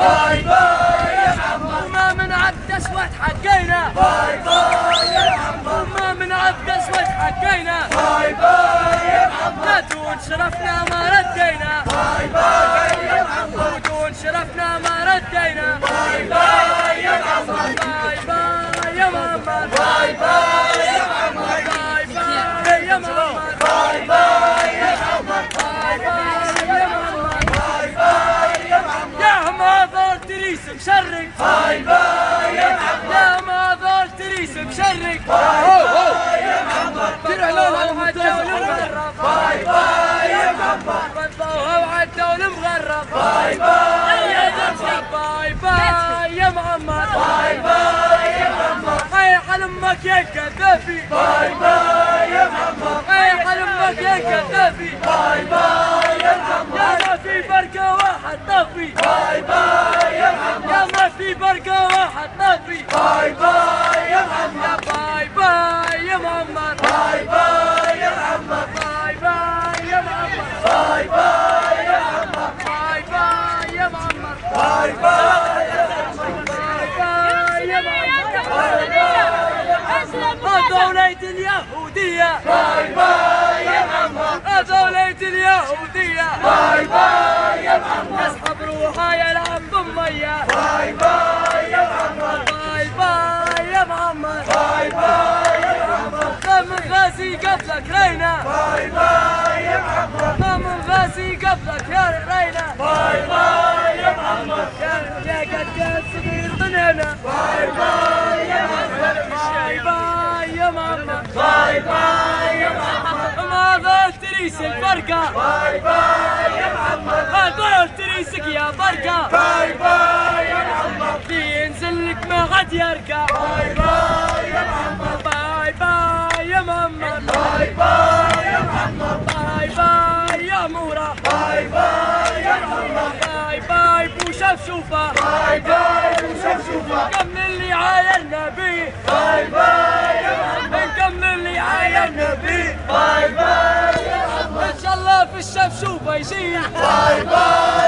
باي باي يا محمد. وما من عبد اسود حقينا، باي باي يا محمد. وما من عبد اسود حقينا، باي باي يا محمد. لا دون شرفنا ما ردينا، باي باي يا محمد. ودون شرفنا ما ردينا، باي باي يا محمد. باي باي يا محمد، باي باي يا محمد. باي باي يا محمد، باي باي يا محمد. باي باي يا محمد، باي باي يا محمد. يا ماذا تريس بشرك، باي باي يا محمد. يا ماذا تريس بشرك، باي باي يا محمد. باي باي يا محمد. بطلوها وعدوا المغرب، باي باي يا باي باي يا محمد، باي باي يا محمد. هيا على امك يا كذابي، باي باي يا محمد. هيا على امك يا كذابي، باي باي يا محمد. يا ما في بركه واحد طفي، باي باي يا محمد. يا ما في بركه واحد طفي، باي باي يا محمد. باي باي يا محمد، باي باي يا محمد. باي باي يا محمد، باي باي يا محمد. باي باي يا محمد، باي باي يا محمد. باي باي يا محمد. باي باي يا محمد. الدولة اليهودية، باي باي يا محمد. الدولة اليهودية، باي باي يا محمد. يسحب روحها يلعب بمية، باي باي يا محمد. باي باي يا محمد، باي باي يا محمد. ما من غازي قبلك رينا، باي باي يا محمد. ما من غازي قبلك يا رينا، باي باي يا محمد. يا قد صغير ضنينا، باي باي يا محمد. باي باي يا محمد، باي باي يا محمد. ماذا تريس الفرقة، باي باي يا محمد. هذول تريسك يا فرقة، باي باي يا محمد. ينزل لك ما عاد يرقى، باي باي يا محمد. باي باي يا محمد، باي باي يا محمد. باي باي يا مورا، باي باي يا محمد. باي باي بو شفشوفة، باي باي وشفشوفة. كم اللي عايرنا بيه، باي باي يا محمد. كم اللي عايرنا بيه، باي باي يا محمد. ان شاء الله في الشفشوفة يجي، باي باي